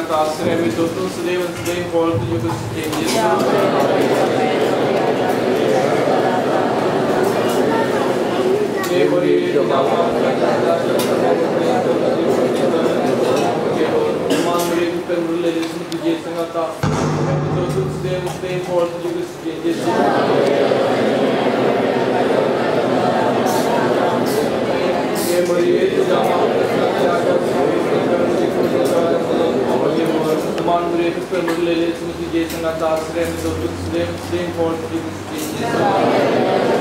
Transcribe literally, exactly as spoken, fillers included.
Atasre, mi totul să dei să dei volt de că se change. Ne bori da man mere pe mulle sunt de să ta. Mi totul să dei să dei volt de că se change. Ne bori da man mere pe mulle sunt de să ta. Ne totul să dei să dei volt de că se change.